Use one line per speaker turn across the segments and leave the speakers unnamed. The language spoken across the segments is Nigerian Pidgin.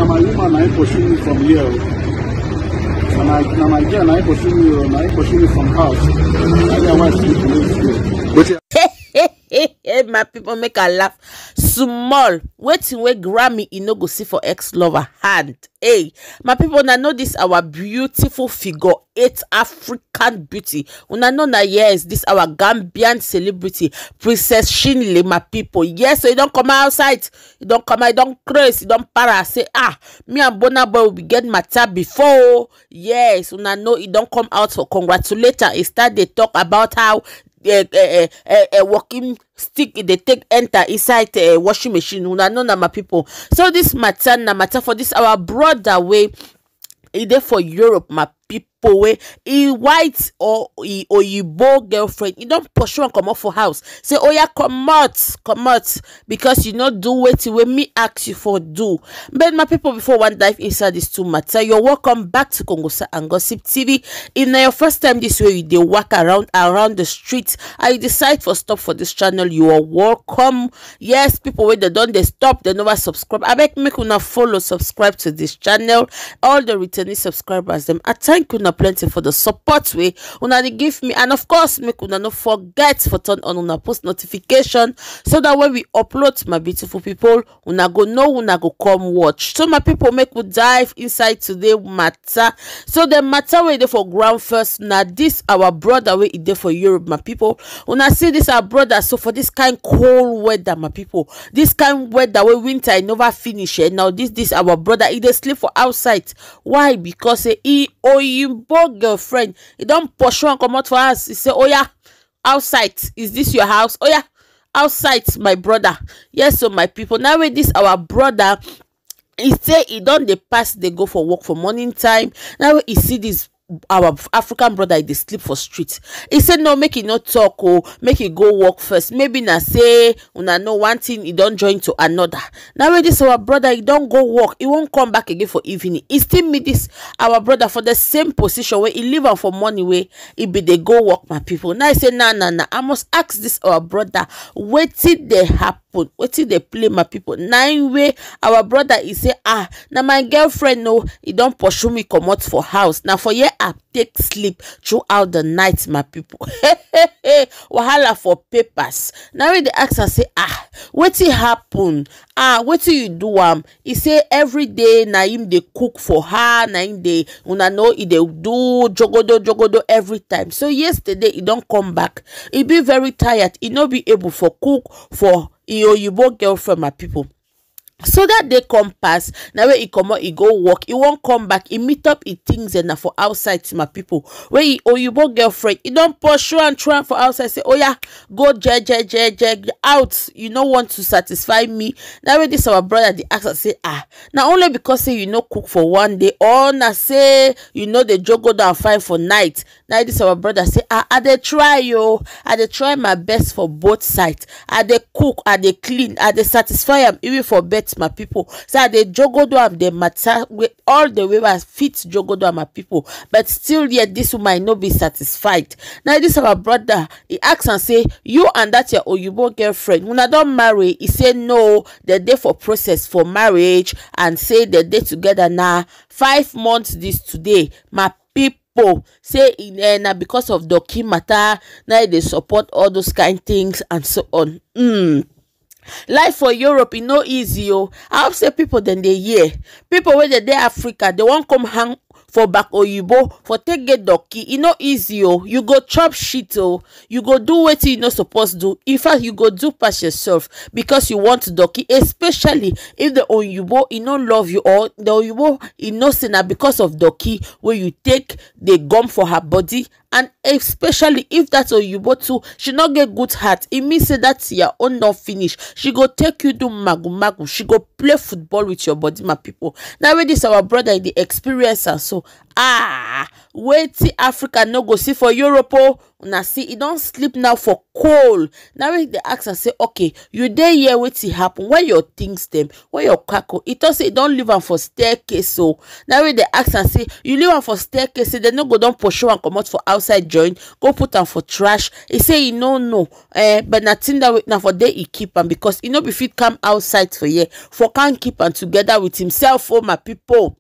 my woman I pursue me from here. Na my girl I pursue me. I pursue me from house. Otherwise, sleep in
Hey, my people make a laugh small. Waiting where Grammy you no go see for ex-lover hand. Hey, my people, now know this our beautiful figure 8 African beauty. Una know na yes, this our Gambian celebrity Princess Shinley, my people. Yes, so you don't come outside, you don't come out, you don't crazy, you don't para say me and Burna Boy will be getting matter before. Yes, una know you don't come out for congratulate her. Instead they talk about how walking stick they take enter inside washing machine. Una know na my people. So this matter for this our brother way e dey for Europe, my people. Wey e white or e oyibo girlfriend e don pursue am comot for house say oya comot because you no do wetin wey me ask you for do. But my people, before one dive inside this two matter, you're welcome back to Kongosa and Gossip TV. If na your first time this way you dey walk around the street and you decide for stop for this channel, you are welcome. Yes, people wey they don dey stop, they never subscribe, abeg make una follow, subscribe to this channel. All the returning subscribers them, I thank una plenty for the support way una dey give me, and of course make una no forget for turn on una post notification so that when we upload, my beautiful people, una go know, una go come watch. So my people, make we dive inside today matter. So the matter wey dey for ground first, na this our brother wey e dey for Europe, my people. Una see this our brother, so for this kind cold weather, my people, this kind weather wey winter e never finish now this our brother e dey sleep for outside. Why? Because he oyibo girlfriend he don't pursue and come out for us. He say oya outside, is this your house? Oya outside, my brother. Yes, so my people, now with this our brother, he say he don't dey pass, they go for work for morning time. Now he see this our African brother they sleep for street. He said no, make it not talk, or make it go work first. Maybe na say una know one thing, he don't join to another. Now with this our brother, he don't go work, he won't come back again for evening. He still meet this our brother for the same position where he live on for money way he be they go work, my people. Now I say nah, I must ask this our brother, what did they happen? What did they play, my people? Nine way our brother he say now my girlfriend no, he don't pursue me come out for house. Now for year I take sleep throughout the night, my people. Wahala for papers. Now when they ask and say what happen? What you do? He say every day na him they cook for her, na him they una know he they do jogodo every time. So yesterday he don't come back. He be very tired. He no be able for cook for oyibo girlfriend, my people. So that day come pass, now when he come out, he go work, he won't come back, he meet up, he things and for outside, my people. When he oyibo girlfriend, he don't pursue and try for outside, say, oh yeah, go jag out, you don't want to satisfy me. Now when this our brother, the ask say, now only because say you know cook for one day, or na say you know the job go down fine for night. Now this our brother say, I dey try I dey try my best for both sides. I dey cook, I dey clean, I dey satisfy am even for bed, my people. So they jogodo am the matter with all the way I fit jogodo am, my people, but still yet this woman might not be satisfied. Now this our brother, he asks and say, you and that your oyibo girlfriend una don't marry? He say no, the day for process for marriage, and say the day together now 5 months this today, my people. Say in because of doki matter now they support all those kind things and so on. Life for Europe is no easy. I hope say people then they hear people where they Africa, they won't come hang for back oyibo for take get doki. It no easy. You go chop shit. You go do what you not supposed to do. In fact, you go do pass yourself because you want doki, especially if the oyibo he no love you, or the oyibo he no say na because of doki where you take the gum for her body. And especially if that's oyibo too, she not get good heart. It means say that's your own not finish. She go take you to magu. She go play football with your body, my people. Now when this our brother in the experience, so wait till Africa no go see for Europe. una see e don sleep now for cold. Now when they ask and say okay you dey here wetin happen, where your things dem, where your kako? E talk say e don leave am for staircase. So now when they ask and say you leave am for staircase, say they no go don pursue am comot for outside join go put am for trash. He say he no know but na thing that na for there he keep am because he no be fit come outside for here for can't keep am together with himself. Oh my people,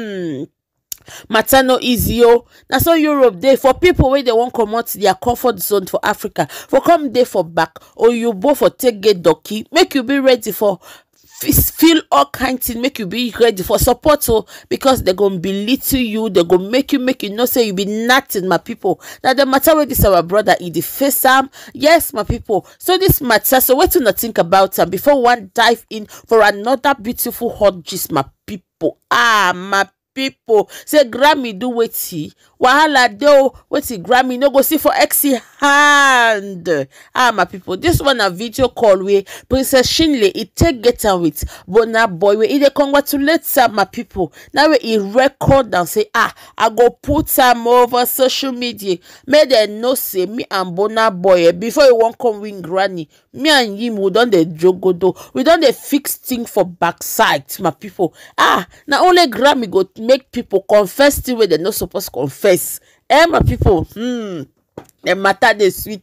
matter no easy. Oh, na so Europe dey for people wey they wan comot their comfort zone for Africa for come dey for back or you both for take get donkey. Make you be ready for feel all kind thing, make you be ready for support. Oh, because they gonna belittle you, they gonna make you know say you be nothing, my people. Now the matter with this our brother in the face yes my people. So this matter, so what do not think about before one dive in for another beautiful hot gist, my people. My people say Grammy do wetin wahala dey o, wetin Grammy no go see for Exy hand. My people, this one a video call where Princess Chinle e take get am with Burna Boy wey e dey congratulate am, my people. Now wey e record and say I go put am over social media make dem know say me and Burna Boy before he wan come win Grammy, me and him we don dey jogodo, we don dey fix thing for backside, my people. Now only Grammy go make people confess thing wey they no supposed to confess. My people, the matter dey sweet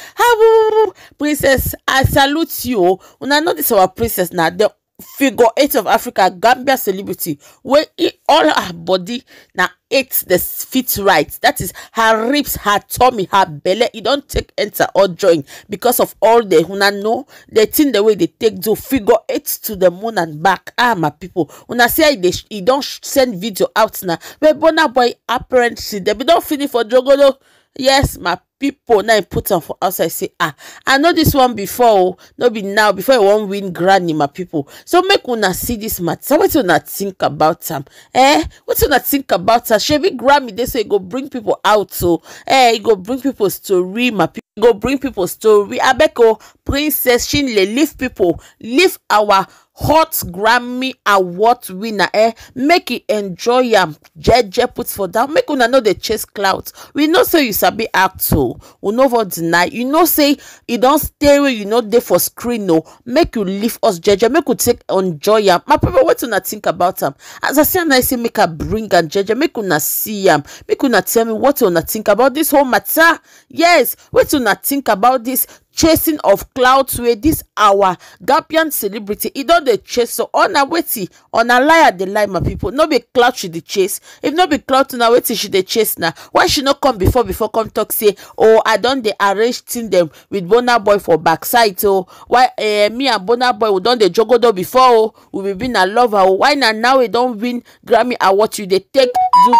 oh. Princess, I salute you. Una know this our princess now, the figure 8 of Africa, Gambia celebrity, where all her body now 8 the fit right. That is her ribs, her tummy, her belly. It don't take enter or join because of all the una know the thing the way they take do figure 8 to the moon and back. My people, una say he don't send video out now. But Burna Boy apparently they be don't finish for jogodo. Yes, my people, now put them for outside say I know this one before, no be now before you won't win Grammy, my people. So make una see this matter. So what you not think about them? What you not think about her? She be Grammy, they say go bring people out. So you go bring people story, my people. Go bring people story. Abeko Princess Chinle leave people, leave our hot Grammy award winner. Make it enjoy jeje put for down. Make una know the chase clouds. We know say you sabi act so. We never deny. You know say you don't stay where you know there for screen. No, make you leave us jeje. Make you take enjoy my people. What una think about them? As I say, I say make a bring and jeje. Make una see make una tell me what una think about this whole matter. Yes, what una think about this chasing of clouds where this our Gambian celebrity he don't the chase. So on a witty on a liar the lie, my people. No be cloud she the chase. If no be cloud na witty she the chase now. Why she not come before come talk say oh I don't the arrange them with Burna Boy for backside. So why me and Burna Boy we don't the jogodo before we be been a lover. Why now we don't win Grammy award you they take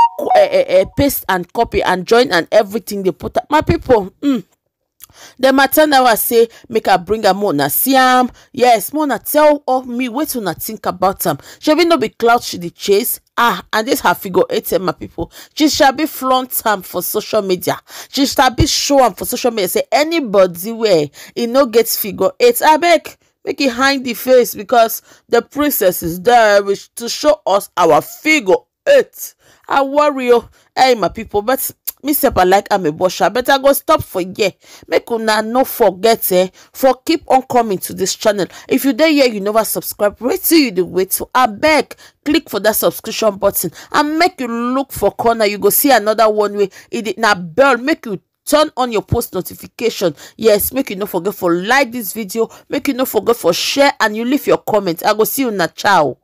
do paste and copy and join and everything they put up, my people. The matter now I say make her bring a Mona Siam. Yes, Mona tell of me what to not think about them. She be no be cloud she the chase. And this her figure 8, my people. She shall be flaunt am for social media. She shall be show am for social media. Say anybody where he no gets figure 8. I beg make it hide the face because the princess is there to show us our figure 8. I worry my people, but me sef I like I'm a bosher, but I go stop for here. Make una no forget for keep on coming to this channel. If you there here you never subscribe, wait till you do wait. So I beg click for that subscription button and make you look for corner. You go see another one way it did not bell. Make you turn on your post notification. Yes, make you no forget for like this video. Make you no forget for share and you leave your comment. I go see you na ciao.